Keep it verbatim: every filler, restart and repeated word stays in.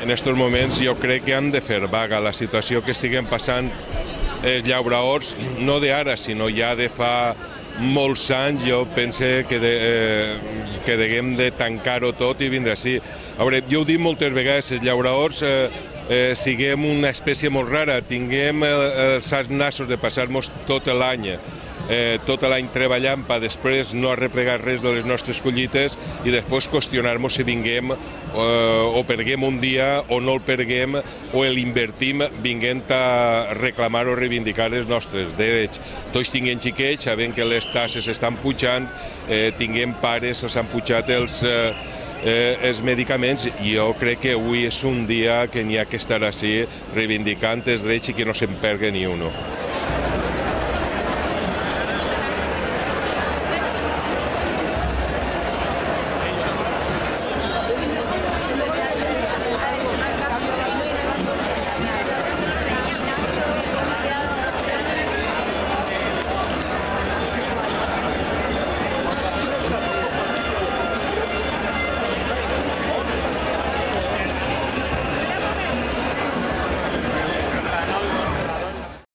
en aquests moments jo crec que hem de fer vaga. La situació que estiguem passant els llauraors, no d'ara, sinó ja de fa molts anys, jo penso que, de, eh, que haguem de tancar-ho tot i vindre així. A veure, jo ho dic moltes vegades, els llauraors eh, eh, siguem una espècie molt rara, tinguem eh, els nassos de passar-nos tot l'any Eh, tot l'any treballant per després no arreplegar res de les nostres collites i després qüestionar-nos si vinguem eh, o perguem un dia o no el perguem o l'invertim vinguent a reclamar o reivindicar els nostres drets. Tots tinguem xiquets, sabent que les tasses estan pujant, eh, tinguem pares, s'han pujat els, eh, eh, els medicaments i jo crec que avui és un dia que n'hi ha que estar així reivindicant els drets i que no se'n pergui ni un.